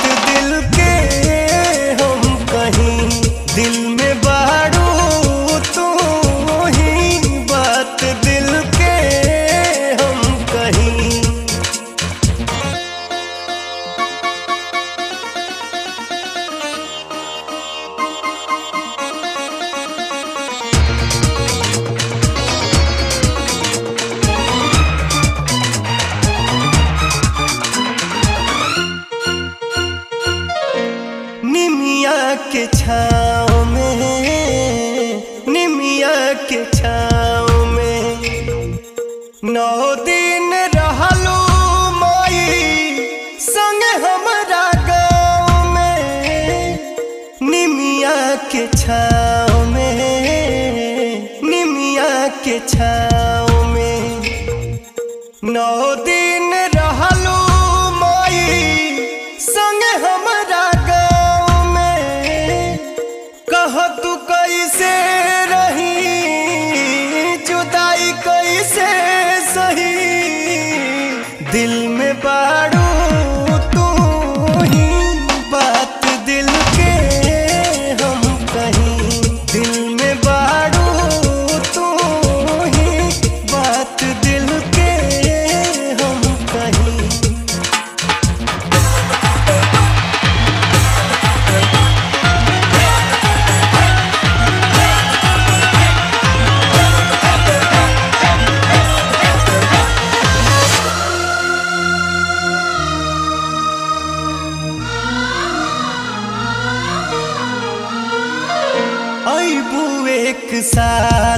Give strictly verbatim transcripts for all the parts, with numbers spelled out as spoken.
दिल के हम कहीं, दिल में बाड़ू तू ही, बात दिल के हम कहीं। निमिया के छाँव में, निमिया के छाँव में नौ दिन रहलू माई संग हमरा गाँव में। निमिया के छाँव में, निमिया के छाँव में नौ दिन रहलू माई संग हमरा तू कैसे रही, जुदाई कैसे सही, दिल में बाड़ू तू ही, बात दिल के हम कहीं। दिल में बाड़ू तू ही, बात दिल के हम कहीं। अबू एक साल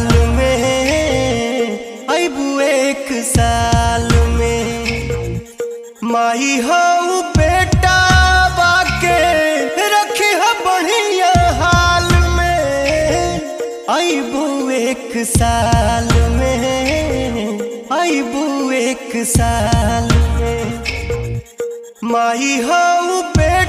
में, अबू एक साल में माई हो बेटा बाके रखी है बढ़िया हाल में। अबू एक साल में, अबू एक साल में माई हो बेटा